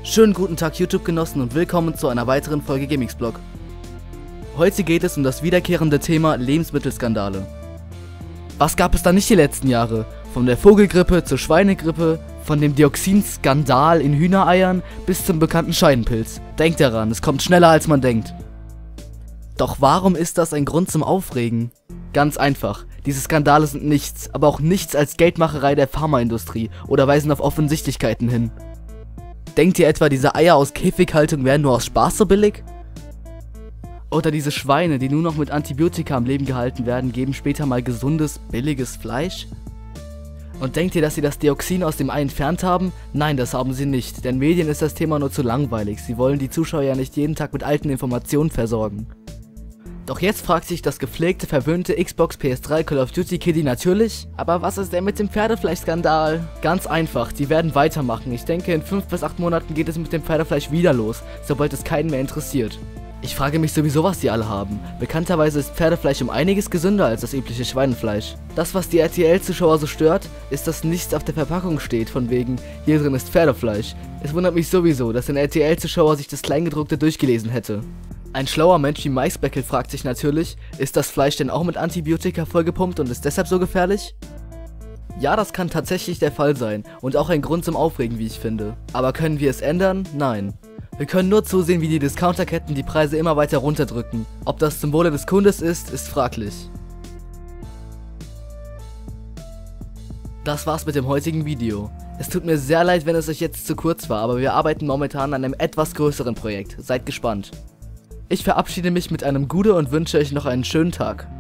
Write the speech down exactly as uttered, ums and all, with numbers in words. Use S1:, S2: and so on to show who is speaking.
S1: Schönen guten Tag YouTube-Genossen und willkommen zu einer weiteren Folge GameXblog. Heute geht es um das wiederkehrende Thema Lebensmittelskandale. Was gab es da nicht die letzten Jahre? Von der Vogelgrippe zur Schweinegrippe, von dem Dioxinskandal in Hühnereiern bis zum bekannten Scheidenpilz. Denkt daran, es kommt schneller als man denkt. Doch warum ist das ein Grund zum Aufregen? Ganz einfach, diese Skandale sind nichts, aber auch nichts als Geldmacherei der Pharmaindustrie oder weisen auf Offensichtlichkeiten hin. Denkt ihr etwa, diese Eier aus Käfighaltung wären nur aus Spaß so billig? Oder diese Schweine, die nur noch mit Antibiotika am Leben gehalten werden, geben später mal gesundes, billiges Fleisch? Und denkt ihr, dass sie das Dioxin aus dem Ei entfernt haben? Nein, das haben sie nicht, denn Medien ist das Thema nur zu langweilig, sie wollen die Zuschauer ja nicht jeden Tag mit alten Informationen versorgen. Doch jetzt fragt sich das gepflegte, verwöhnte Xbox, P S drei, Call of Duty Kiddie natürlich, aber was ist denn mit dem Pferdefleischskandal? Ganz einfach, die werden weitermachen. Ich denke, in fünf bis acht Monaten geht es mit dem Pferdefleisch wieder los, sobald es keinen mehr interessiert. Ich frage mich sowieso, was die alle haben. Bekannterweise ist Pferdefleisch um einiges gesünder als das übliche Schweinefleisch. Das, was die R T L-Zuschauer so stört, ist, dass nichts auf der Verpackung steht, von wegen, hier drin ist Pferdefleisch. Es wundert mich sowieso, dass ein R T L-Zuschauer sich das Kleingedruckte durchgelesen hätte. Ein schlauer Mensch wie Maisbeckel fragt sich natürlich, ist das Fleisch denn auch mit Antibiotika vollgepumpt und ist deshalb so gefährlich? Ja, das kann tatsächlich der Fall sein und auch ein Grund zum Aufregen, wie ich finde. Aber können wir es ändern? Nein. Wir können nur zusehen, wie die Discounterketten die Preise immer weiter runterdrücken. Ob das zum Wohle des Kundes ist, ist fraglich. Das war's mit dem heutigen Video. Es tut mir sehr leid, wenn es euch jetzt zu kurz war, aber wir arbeiten momentan an einem etwas größeren Projekt. Seid gespannt. Ich verabschiede mich mit einem Gute und wünsche euch noch einen schönen Tag.